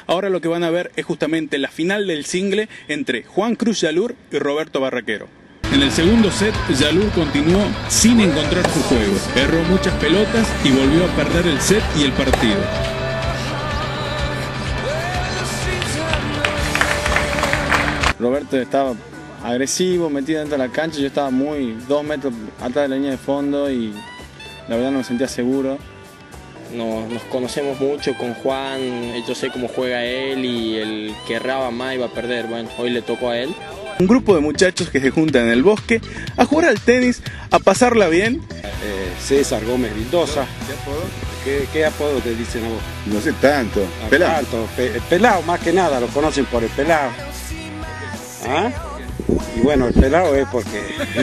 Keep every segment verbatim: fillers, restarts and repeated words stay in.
Ahora lo que van a ver es justamente la final del single entre Juan Cruz Yalur y Roberto Barraquero. En el segundo set, Yalur continuó sin encontrar su juego, erró muchas pelotas y volvió a perder el set y el partido. Roberto estaba agresivo, metido dentro de la cancha, yo estaba muy dos metros atrás de la línea de fondo y la verdad no me sentía seguro. Nos, nos conocemos mucho con Juan, yo sé cómo juega él y el que erraba más iba a perder. Bueno, hoy le tocó a él. Un grupo de muchachos que se juntan en el bosque a jugar al tenis, a pasarla bien. Eh, César Gómez Mendoza. ¿Qué apodo? ¿Qué, qué apodo te dicen a vos? No sé tanto. Ah, Pelado. Tanto. Pe el pelado, más que nada, lo conocen por el pelado. ¿Ah? Y bueno, el pelado es porque...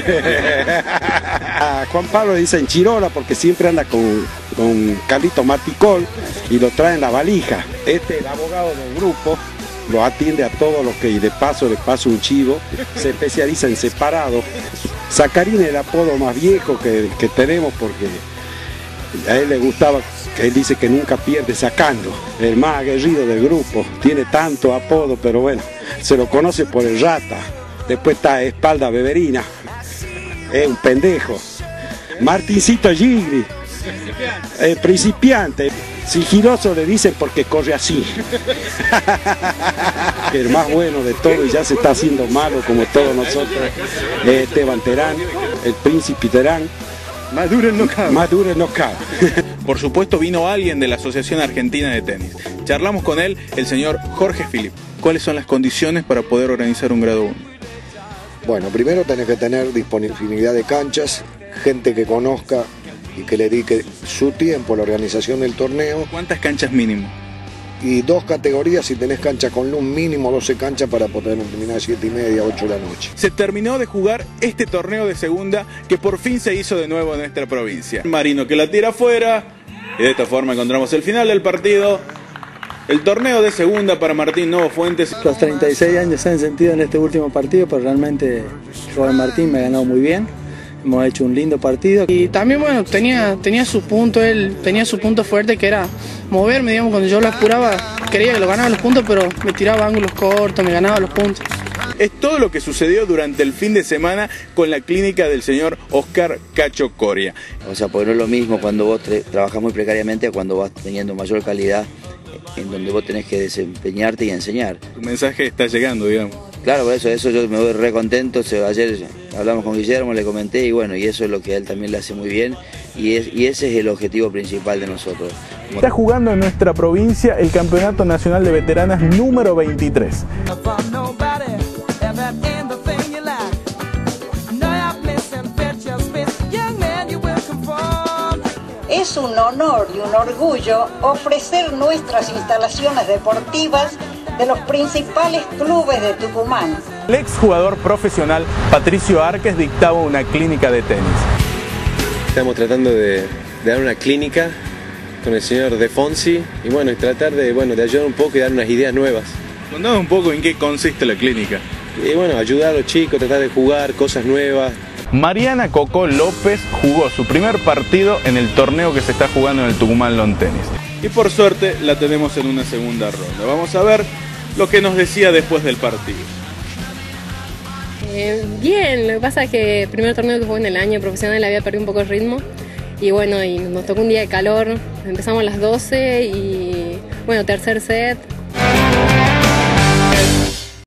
a Juan Pablo le dicen Chirola porque siempre anda con, con Carlito Marticol y lo trae en la valija. Este es el abogado del grupo. Lo atiende a todos los que, y de paso le pasa un chivo, se especializa en separado. Sacarín es el apodo más viejo que, que tenemos porque a él le gustaba, él dice que nunca pierde sacando, el más aguerrido del grupo, tiene tanto apodo, pero bueno, se lo conoce por el rata. Después está Espalda Beberina, es un pendejo. Martincito Gigli, el principiante. Sigiloso le dicen porque corre así. El más bueno de todo y ya se está haciendo malo como todos nosotros. Es Esteban Terán, el príncipe Terán. Más duro el knockout. Más duro el knockout. Por supuesto vino alguien de la Asociación Argentina de Tenis. Charlamos con él, el señor Jorge Filip. ¿Cuáles son las condiciones para poder organizar un grado uno? Bueno, primero tenés que tener disponibilidad de canchas, gente que conozca y que le dedique su tiempo a la organización del torneo. ¿Cuántas canchas mínimo? Y dos categorías, si tenés cancha con luz, mínimo doce canchas para poder terminar a siete y media, ocho de la noche. Se terminó de jugar este torneo de segunda que por fin se hizo de nuevo en nuestra provincia. Marino que la tira afuera y de esta forma encontramos el final del partido. El torneo de segunda para Martín Novo Fuentes. Los treinta y seis años se han sentido en este último partido, pero realmente Robert Martín me ha ganado muy bien. Hemos hecho un lindo partido. Y también, bueno, tenía, tenía su punto, él tenía su punto fuerte que era moverme, digamos, cuando yo lo apuraba, quería que lo ganaba los puntos, pero me tiraba ángulos cortos, me ganaba los puntos. Es todo lo que sucedió durante el fin de semana con la clínica del señor Oscar Cacho Coria. O sea, porque no es lo mismo cuando vos trabajás muy precariamente a cuando vas teniendo mayor calidad, en donde vos tenés que desempeñarte y enseñar. Tu mensaje está llegando, digamos. Claro, por eso, eso yo me voy re contento. Ayer hablamos con Guillermo, le comenté y bueno, y eso es lo que a él también le hace muy bien y, es, y ese es el objetivo principal de nosotros. Está jugando en nuestra provincia el Campeonato Nacional de Veteranas número veintitrés. Es un honor y un orgullo ofrecer nuestras instalaciones deportivas de los principales clubes de Tucumán. El exjugador profesional Patricio Arques dictaba una clínica de tenis. Estamos tratando de, de dar una clínica con el señor De Fonsi y bueno, y tratar de, bueno, de ayudar un poco y dar unas ideas nuevas. Contanos un poco en qué consiste la clínica. Y bueno, ayudar a los chicos, tratar de jugar cosas nuevas. Mariana Coco López jugó su primer partido en el torneo que se está jugando en el Tucumán Lawn Tennis. Y por suerte la tenemos en una segunda ronda. Vamos a ver lo que nos decía después del partido. Eh, bien, lo que pasa es que el primer torneo que jugué en el año profesional había perdido un poco el ritmo. Y bueno, y nos tocó un día de calor, empezamos a las doce y bueno, tercer set.